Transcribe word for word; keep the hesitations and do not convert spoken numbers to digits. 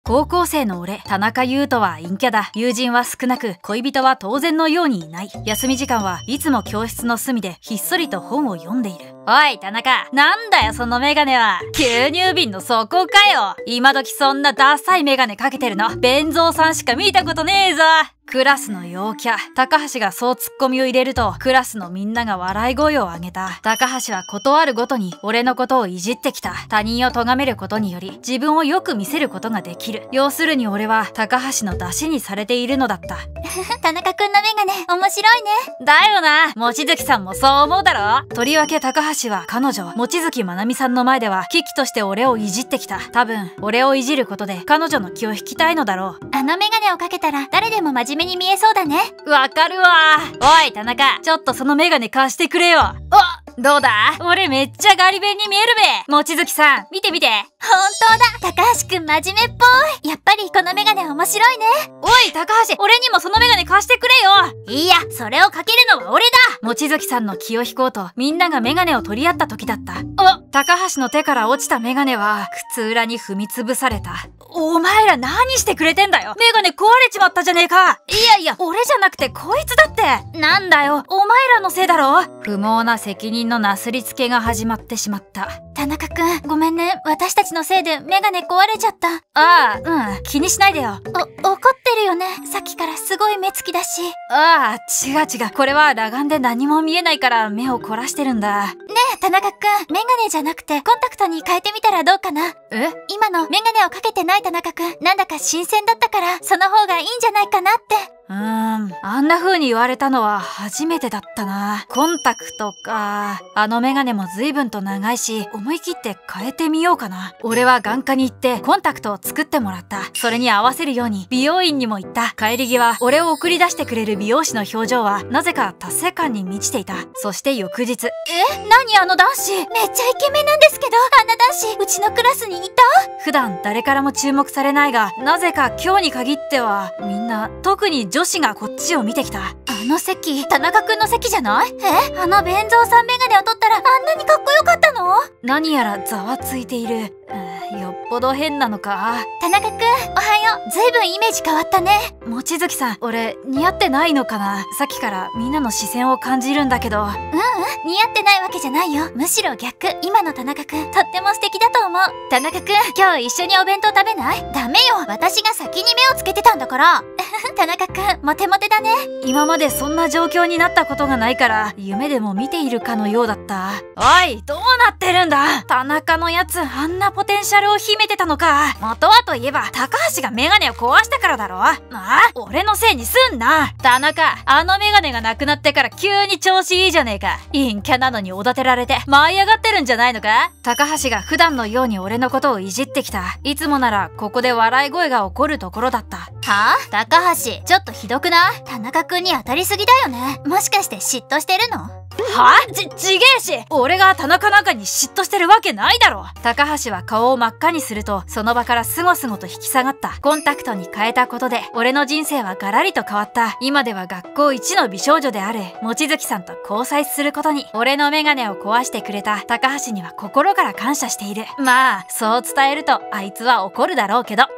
高校生の俺、田中優斗は陰キャだ。友人は少なく、恋人は当然のようにいない。休み時間はいつも教室の隅でひっそりと本を読んでいる。おい、田中。なんだよ、そのメガネは。吸入瓶の底かよ。今時そんなダサいメガネかけてるの、弁蔵さんしか見たことねえぞ。クラスの陽キャ、高橋がそうツッコミを入れると、クラスのみんなが笑い声を上げた。高橋はことあるごとに俺のことをいじってきた。他人を咎めることにより、自分をよく見せることができる。要するに俺は高橋の出しにされているのだった。 田中くんのメガネ、面白いね。 だよな。望月さんもそう思うだろ。とりわけ高橋は彼女、望月まなみさんの前では、危機として俺をいじってきた。多分、俺をいじることで彼女の気を引きたいのだろう。 あのメガネをかけたら、誰でも真面目に見えそうだね。 わかるわ。おい、田中。ちょっとそのメガネ貸してくれよ。お、どうだ？俺めっちゃガリ弁に見えるべ。望月さん、見て見て。 本当だ。高橋くん真面目っぽい。やっぱりこのメガネ面白いね。 おい、高橋、俺にもそのメガネ貸してくれよ。 いいや、それをかけるのは俺だ。 望月さんの気を引こうと、みんながメガネを取り合った時だった。お、高橋の手から落ちたメガネは、靴裏に踏みつぶされた。お前ら何してくれてんだよ。メガネ壊れちまったじゃねえか。いやいや、俺じゃなくてこいつだって。なんだよ、お前らのせいだろ。不毛な責任のなすりつけが始まってしまった。 田中くん、ごめんね。私たちのせいでメガネ壊れちゃった。 ああ、うん、気にしないでよ。 お、怒ってるよね。さっきからすごい目つきだし。 ああ、違う違う。これは裸眼で何も見えないから目を凝らしてるんだ。 ねえ、田中くん、メガネじゃなくてコンタクトに変えてみたらどうかな。 え？ 今のメガネをかけてない田中くん、なんだか新鮮だったから、その方がいいんじゃないかなって。 うーん、あんな風に言われたのは初めてだったな。コンタクトか。あのメガネも随分と長いし、思い切って変えてみようかな。俺は眼科に行ってコンタクトを作ってもらった。それに合わせるように美容院にも行った。帰り際、俺を送り出してくれる美容師の表情は、なぜか達成感に満ちていた。そして翌日。 え？何あの男子？めっちゃイケメンなんですけど、あんな男子、うちのクラスにいた？ 普段誰からも注目されないが、なぜか今日に限っては、みんな、特に女子がこっちを見てきた。 あの席、田中くんの席じゃない？え？あの弁蔵さんメガネを取ったらあんなにかっこよかったの？ 何やらざわついている。よっぽど変なのか。 田中くん、おはよう。ずいぶんイメージ変わったね。 望月さん、俺似合ってないのかな。さっきからみんなの視線を感じるんだけど。 うんうん、似合ってないわけじゃないよ。むしろ逆。今の田中くん、とっても素敵だと思う。田中くん、今日一緒にお弁当食べない？ダメよ。私が先に目をつけてたんだから。田中くん、モテモテだね。 今までそんな状況になったことがないから、夢でも見ているかのようだった。おい、どうなってるんだ。田中のやつ、あんなポテンシャルを秘めてたのか。元はといえば、高橋がメガネを壊したからだろ。ああ、俺のせいにすんな。田中、あのメガネがなくなってから急に調子いいじゃねえか。陰キャなのにおだてられて舞い上がってるんじゃないのか。高橋が普段のように俺のことをいじってきた。いつもならここで笑い声が起こるところだった。 はあ？高橋、ちょっとひどくない？田中くんに当たりすぎだよね。もしかして嫉妬してるの？ はあ？ち、ちげえし、俺が田中なんかに嫉妬してるわけないだろ。高橋は顔を真っ赤にすると、その場からすごすごと引き下がった。コンタクトに変えたことで、俺の人生はガラリと変わった。今では学校一の美少女である望月さんと交際することに、俺のメガネを壊してくれた高橋には心から感謝している。まあ、そう伝えるとあいつは怒るだろうけど。